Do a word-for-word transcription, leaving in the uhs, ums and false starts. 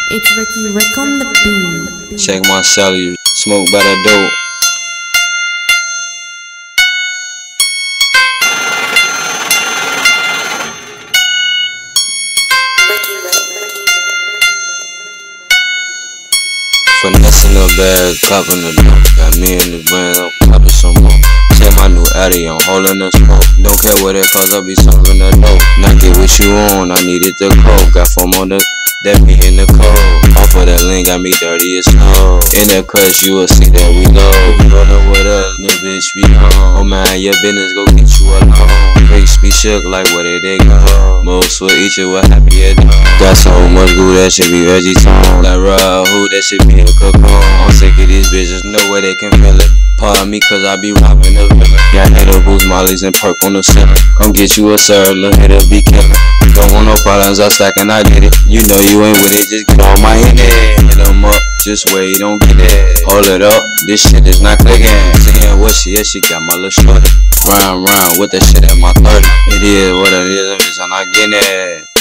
It's Ricky Rick on the beat. Check my celly, smoke by the dope. Finessing the bag, copping the dope. Got me in the van, I'm copping some more. Check my new Addy, I'm holding the smoke. Don't care what it cause, I be serving the dope. Now get what you on, I needed the coke. Got foam on the, that me in the cold. Off of that link, got me dirty as snow. In that crush, you will see that we low. Rollin' with a new bitch, be home. Oh man, your business, go get you alone. Bricks be shook like where did they go? Most will eat you, what happy at home. Got so much glue, that shit be veggie tone. Like raw who, that shit be a cocoon. I'm sick of these bitches, no way they can feel it. Pardon me cause I be robbing the villa. Got edibles, mollies, and perk on the center. Come get you a sir, little hitter be killin'. Don't want no problems, I stack and I get it. You know you ain't with it, just get on my in it. Hit them up, just wait, don't get it. Hold it up, this shit is not clicking. Seeing what she is, she got my little shorty. Round, round with that shit at my thirty. It is what it is, I'm just not getting it.